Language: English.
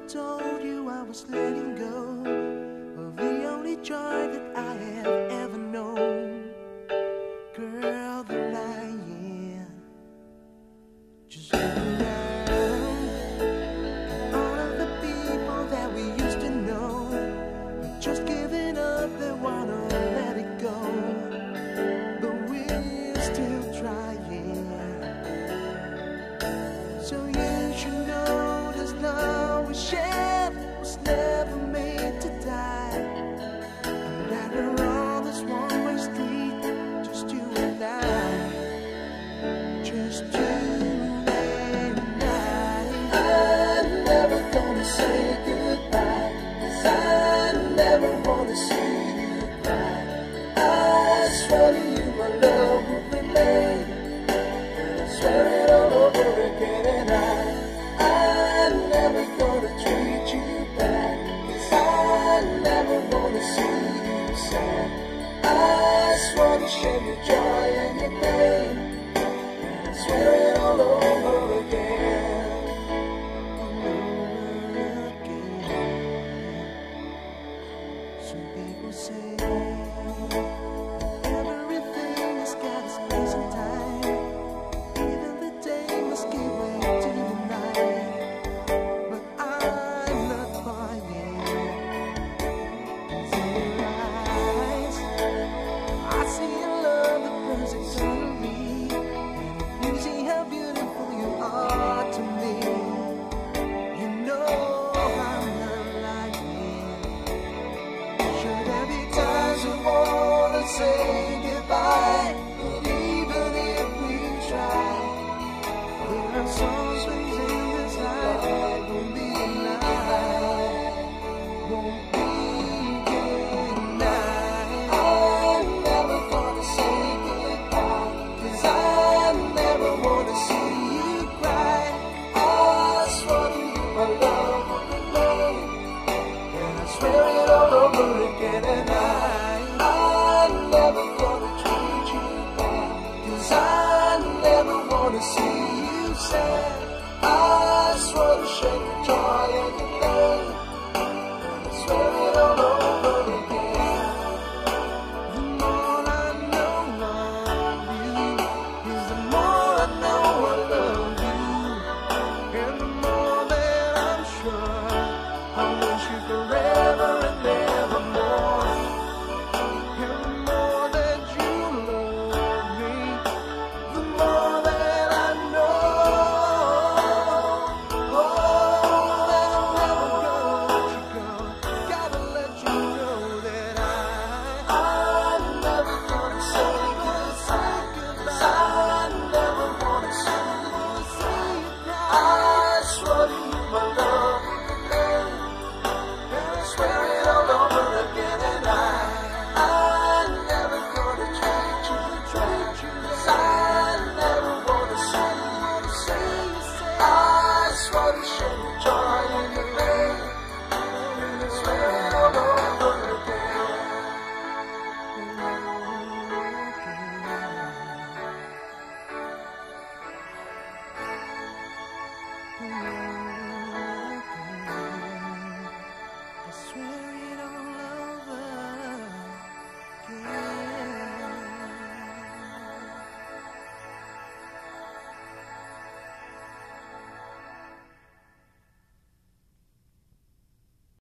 told you I was letting go of the only joy that I have ever known. Girl, the lying, just look around. All of the people that we used to know are just giving up, they wanna let it go. But we're still trying. So you should know this love we shared was never made to die. And that we're on this one-way street, just you and I, just you and I. I'm never gonna say goodbye, 'cause I never wanna see you cry. I swear to you my love will remain, and I swear it all over again. And I'm never gonna treat you bad, 'cause I never wanna see you sad. I swear to share your joy and your pain, and I swear it all over again. All over again. Some people say